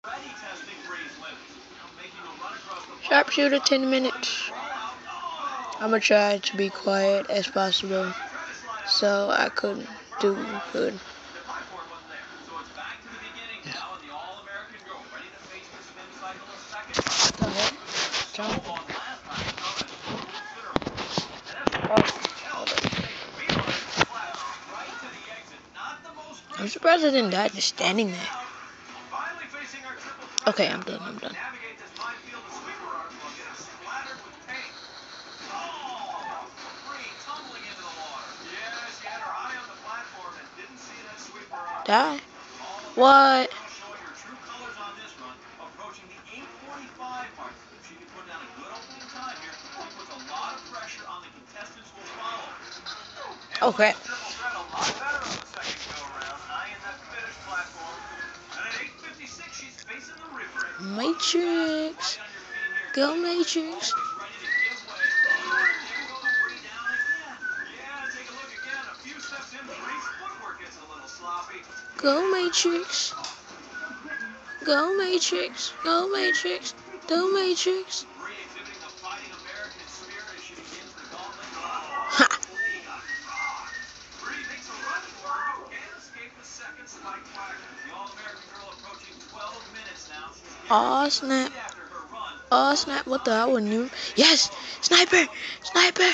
Sharpshooter 10 minutes. I'm gonna try to be quiet as possible so I could do good. I'm surprised I didn't die just standing there. Okay, I'm done. Die? What? Okay. Matrix. Go Matrix. Go Matrix. Go Matrix. Go Matrix. Go Matrix. Ha! Aw, snap. Oh snap, what the hell? I wouldn't even... Yes! Sniper! Sniper!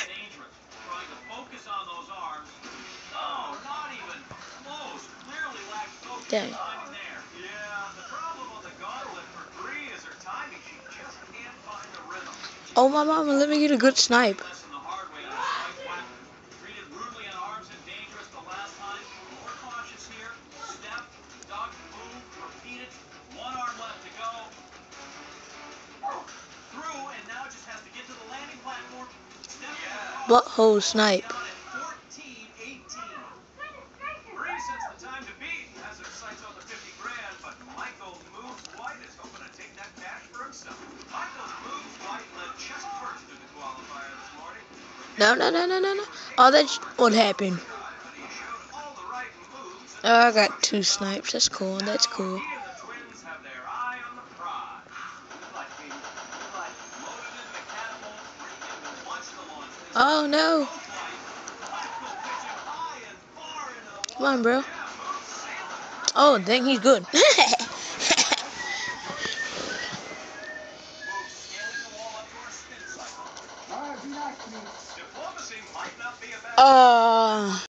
Dang. Oh my mama, let me get a good snipe. Butthole snipe. No. Oh, that's what happened. Oh, I got 2 snipes. That's cool. That's cool. Oh, no. Come on, bro. Oh, dang, he's good.